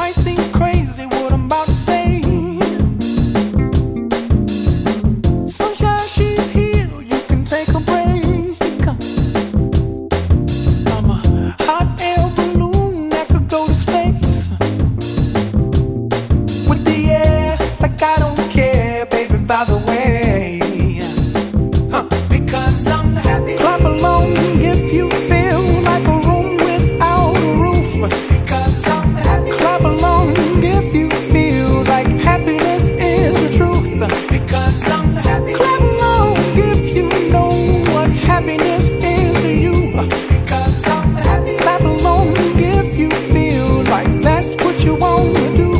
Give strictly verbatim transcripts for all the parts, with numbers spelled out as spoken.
might seem crazy what I'm about to say. Sunshine, she's here, you can take a break. I'm a hot air balloon that could go to space with the air, like I don't care, baby, by the way. Huh. Because I'm happy. Clap along if you feel like a room without a roof. Because I'm happy. Clap along if you feel like happiness is the truth. Because I'm happy. Clap along if you know what happiness is to you. Because I'm happy. Clap along if you feel like that's what you want to do.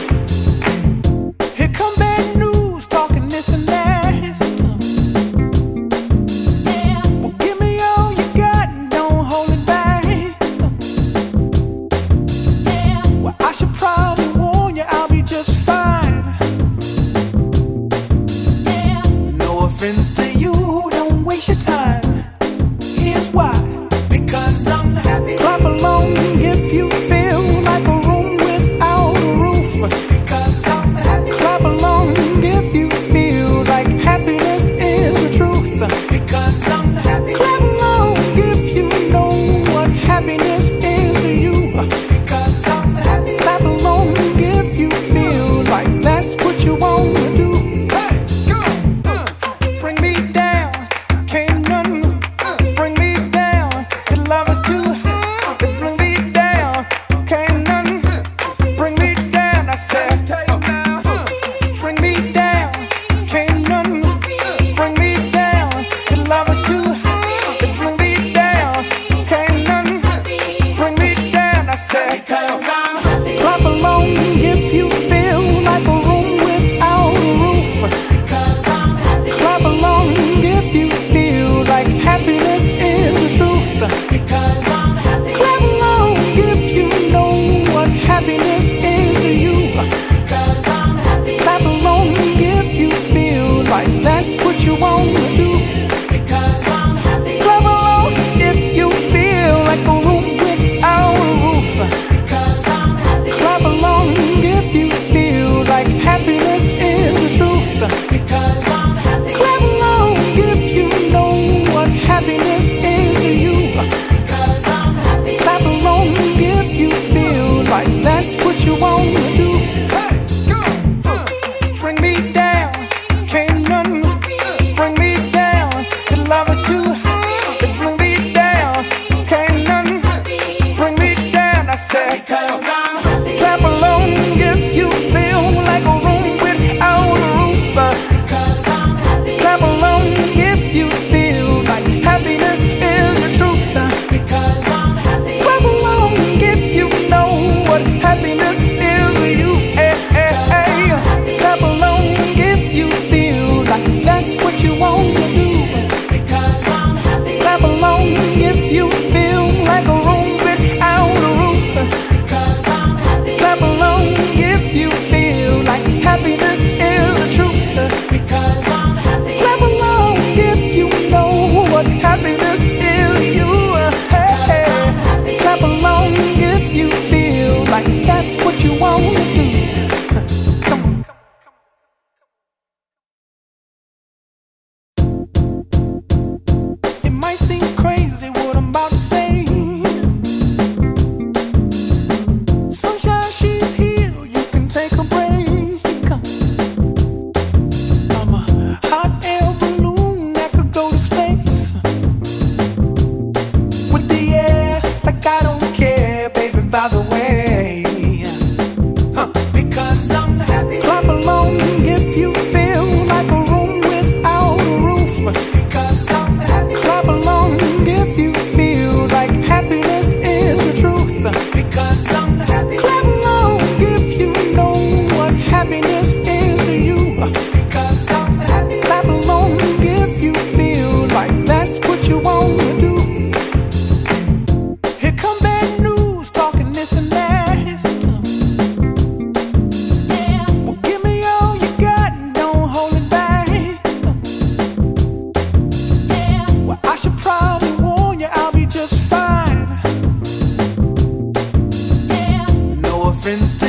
Here come bad news, talking this and that. Well, give me all you got and don't hold it back. Well, I should probably warn you, I'll be just fine. No offense to you, don't waste your time. Here's why. Because I'm happy. Clap along if you feel like a room without a roof. Because I'm happy. Clap along if you feel like happiness is the truth. Because I'm happy. Clap along if you know what happiness is to you. Because I'm happy. Clap along if you feel like that's what you want to do. Hey, go! Uh, bring me down, can't none bring me down. Your love is too high. Bring me down, can't none bring me down. I said, bring me down, can't none bring me down. Your love is too high. Bring me down, can't none bring me down. I said, because I'm happy. Clap along if you feel like a room without a roof. Because I'm happy. Clap along if you feel like happiness is the truth. Because I'm happy. Clap along if you know what happiness is to you. Because I'm happy. Clap along if you feel like that's what you want to do. Because I'm happy. Clap along if you feel like a room without a roof. Because I'm happy. Clap along if you feel like happiness is the truth. Because I'm happy. Clap along if you know what happiness is to you. Because I'm happy. Clap along if you feel like that's what you want to do. Hey, go! Uh, bring me down, can't none bring me down. Your love is too high. Bring me down, can't none bring me down. I said, because I'm happy. Clap along if you feel like a room without a roof. Because I'm happy. Clap along if you feel like happiness is the truth. Because I'm happy. Clap along if you know what happiness is to you. Hey, hey, hey. Clap along if you feel like that's what you want to do. Because I'm happy. Clap along if you feel like a room without a roof. Because I'm happy. Clap along if you feel like happiness is the truth. Because I'm happy. Clap along if you know what happiness is to you. Hey, hey. Clap along if you feel like that's what you want to do. Come on. It might seem crazy what I'm about to say. Sunshine, she's here, you can take a break. I'm a hot air balloon that could go to space with the air, like I don't care, baby, by the way. Huh. Because I'm happy. Clap along if you feel like a room without a roof. Because I'm happy. Clap along if you feel like happiness is the truth. Because I'm happy. Clap along if you know what happiness is to you. Because I'm happy. Clap along if you feel like that's what you want to do. Here come bad news, talking this and that. Well, give me all you got and don't hold it back. Well, I should probably warn you, I'll be just fine. No offense to